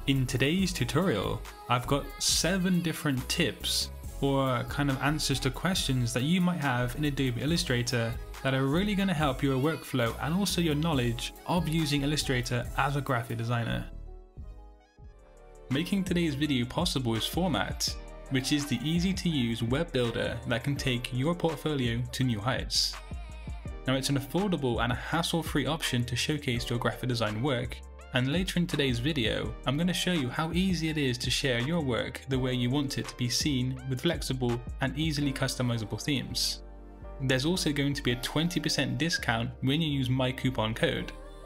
In today's tutorial, I've got 7 different tips or kind of answers to questions that you might have in Adobe Illustrator that are really going to help your workflow and also your knowledge of using Illustrator as a graphic designer. Making today's video possible is Format, which is the easy to use web builder that can take your portfolio to new heights. Now it's an affordable and a hassle-free option to showcase your graphic design work, and later in today's video I'm going to show you how easy it is to share your work the way you want it to be seen with flexible and easily customizable themes. There's also going to be a 20% discount when you use my coupon code.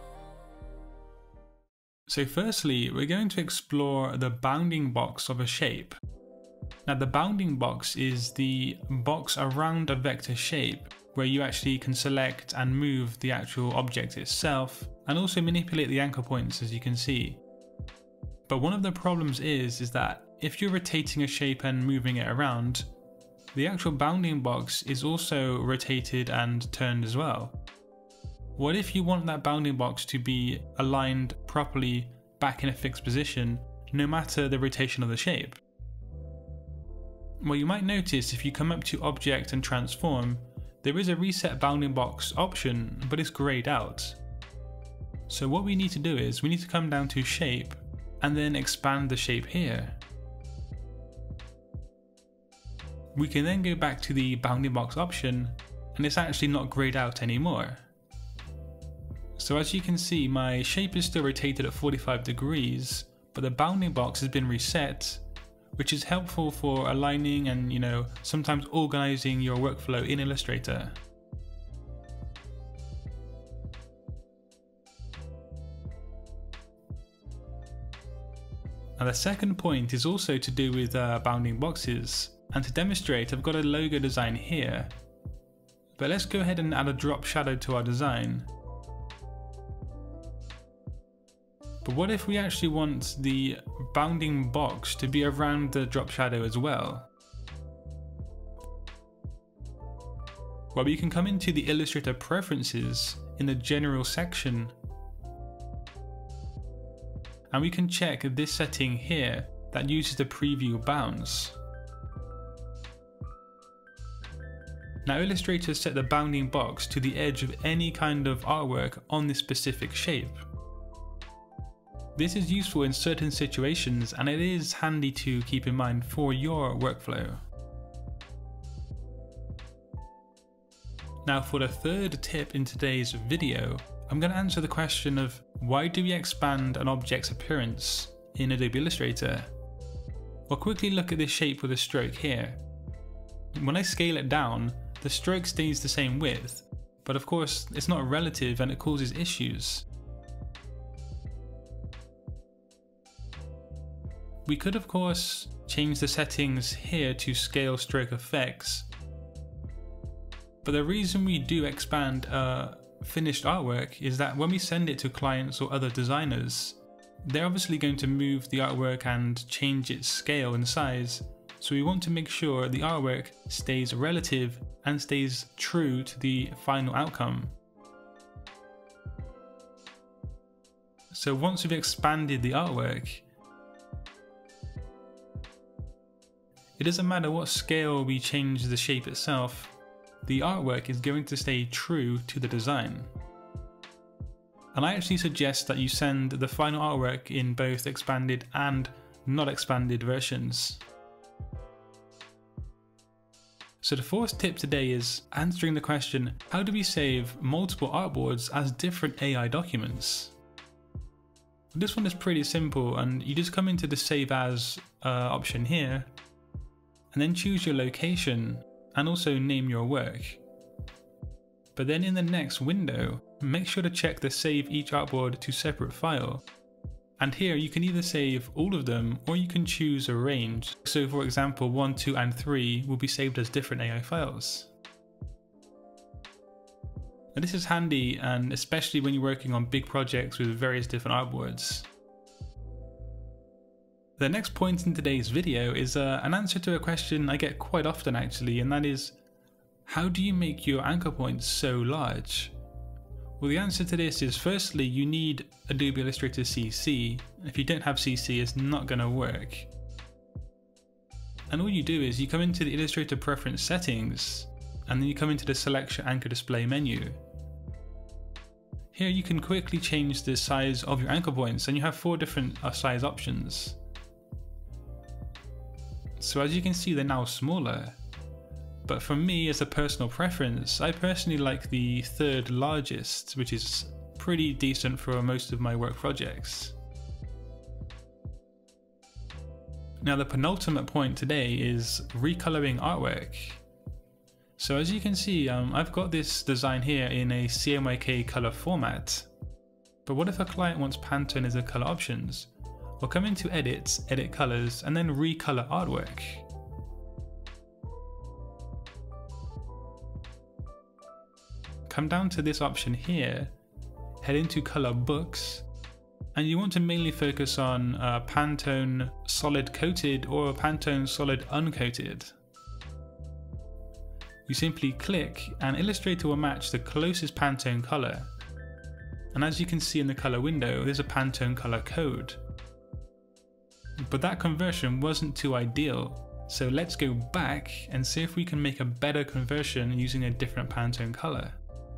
So firstly, we're going to explore the bounding box of a shape. Now the bounding box is the box around a vector shape where you actually can select and move the actual object itself and also manipulate the anchor points, as you can see. But one of the problems is that if you're rotating a shape and moving it around, the actual bounding box is also rotated and turned as well. What if you want that bounding box to be aligned properly back in a fixed position no matter the rotation of the shape? Well, you might notice if you come up to Object and Transform, there is a Reset Bounding Box option, but it's grayed out. So what we need to do is we need to come down to Shape and then expand the shape here. We can then go back to the bounding box option and it's actually not grayed out anymore. So as you can see, my shape is still rotated at 45 degrees, but the bounding box has been reset, which is helpful for aligning and, sometimes organizing your workflow in Illustrator. Now the second point is also to do with bounding boxes, and to demonstrate I've got a logo design here, but let's go ahead and add a drop shadow to our design. But what if we actually want the bounding box to be around the drop shadow as well? Well, we can come into the Illustrator preferences in the general section and we can check this setting here that uses the preview bounds. Now Illustrator set the bounding box to the edge of any kind of artwork on this specific shape. This is useful in certain situations and it is handy to keep in mind for your workflow. Now for the third tip in today's video, I'm going to answer the question of why do we expand an object's appearance in Adobe Illustrator? Well, quickly look at this shape with a stroke here. When I scale it down, the stroke stays the same width, but of course it's not relative and it causes issues. We could of course change the settings here to scale stroke effects, but the reason we do expand finished artwork is that when we send it to clients or other designers, they're obviously going to move the artwork and change its scale and size, so we want to make sure the artwork stays relative and stays true to the final outcome. So once we've expanded the artwork, it doesn't matter what scale we change the shape itself, the artwork is going to stay true to the design. And I actually suggest that you send the final artwork in both expanded and not expanded versions. So the fourth tip today is answering the question, how do we save multiple artboards as different AI documents? This one is pretty simple, and you just come into the Save As option here, and then choose your location and also name your work. But then in the next window, make sure to check the Save Each Artboard to Separate File. And here you can either save all of them or you can choose a range. So for example, 1, 2 and 3 will be saved as different AI files. Now this is handy, and especially when you're working on big projects with various different artboards. The next point in today's video is an answer to a question I get quite often actually, and that is, how do you make your anchor points so large? Well, the answer to this is firstly, you need Adobe Illustrator CC. If you don't have CC, it's not going to work. And all you do is you come into the Illustrator preference settings, and then you come into the selection anchor display menu. Here you can quickly change the size of your anchor points, and you have 4 different size options. So as you can see, they're now smaller. But for me, as a personal preference, I personally like the 3rd largest, which is pretty decent for most of my work projects. Now the penultimate point today is recoloring artwork. So as you can see, I've got this design here in a CMYK color format. But what if a client wants Pantone as a color options? Well, come into Edit, Edit Colors, and then Recolor Artwork. Come down to this option here, head into Color Books, and you want to mainly focus on Pantone Solid Coated or Pantone Solid Uncoated. You simply click and Illustrator will match the closest Pantone color. And as you can see in the color window, there's a Pantone color code. But that conversion wasn't too ideal. So let's go back and see if we can make a better conversion using a different Pantone color.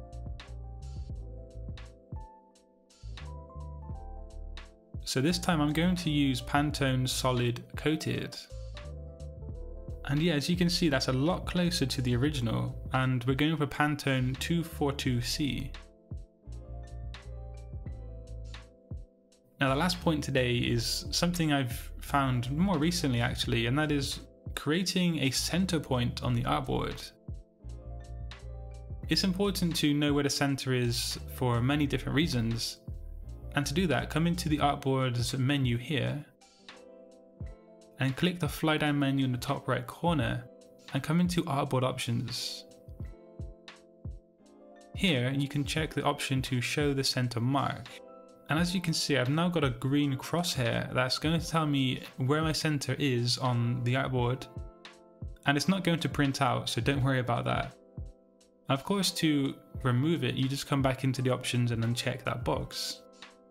So this time I'm going to use Pantone Solid Coated. And yeah, as you can see, that's a lot closer to the original, and we're going for Pantone 242C. Now the last point today is something I've found more recently actually, and that is creating a center point on the artboard. It's important to know where the center is for many different reasons, and to do that, come into the Artboards menu here, and click the fly down menu in the top right corner and come into Artboard Options. Here you can check the option to show the center mark. And as you can see, I've now got a green crosshair that's going to tell me where my center is on the artboard. And it's not going to print out, so don't worry about that. Of course, to remove it, you just come back into the options and then check that box.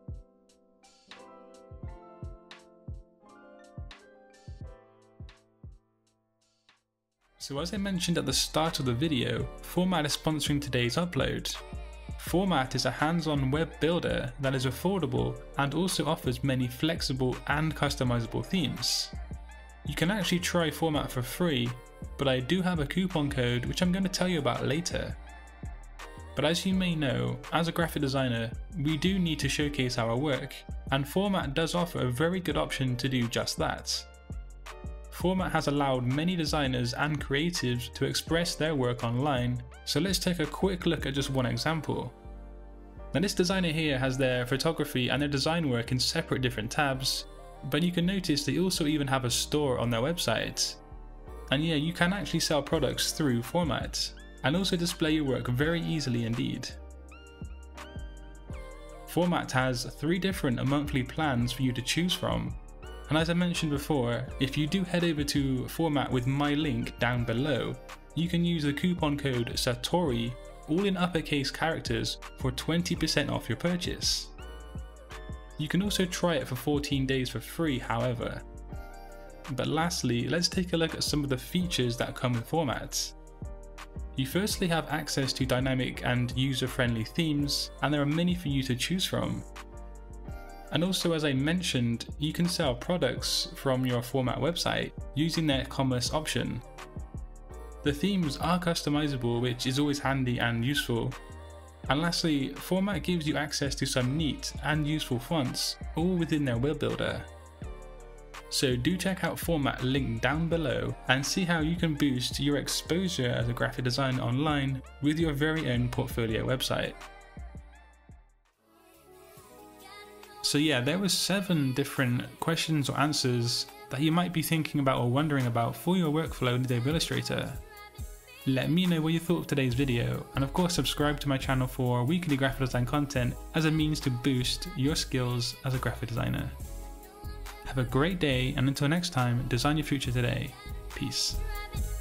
So as I mentioned at the start of the video, Format is sponsoring today's upload. Format is a hands-on web builder that is affordable and also offers many flexible and customizable themes. You can actually try Format for free, but I do have a coupon code which I'm going to tell you about later. But as you may know, as a graphic designer, we do need to showcase our work, and Format does offer a very good option to do just that. Format has allowed many designers and creatives to express their work online, so let's take a quick look at just one example. Now this designer here has their photography and their design work in separate different tabs, but you can notice they also even have a store on their website. And yeah, you can actually sell products through Format, and also display your work very easily indeed. Format has 3 different monthly plans for you to choose from. And as I mentioned before, if you do head over to Format with my link down below, you can use the coupon code Satori, all in uppercase characters, for 20% off your purchase. You can also try it for 14 days for free, however. But lastly, let's take a look at some of the features that come with Format. You firstly have access to dynamic and user-friendly themes, and there are many for you to choose from. And also, as I mentioned, you can sell products from your Format website using their commerce option. The themes are customizable, which is always handy and useful. And lastly, Format gives you access to some neat and useful fonts, all within their web builder. So do check out Format linked down below and see how you can boost your exposure as a graphic designer online with your very own portfolio website. So yeah, there were 7 different questions or answers that you might be thinking about or wondering about for your workflow in Adobe Illustrator. Let me know what you thought of today's video, and of course subscribe to my channel for weekly graphic design content as a means to boost your skills as a graphic designer. Have a great day, and until next time, design your future today. Peace.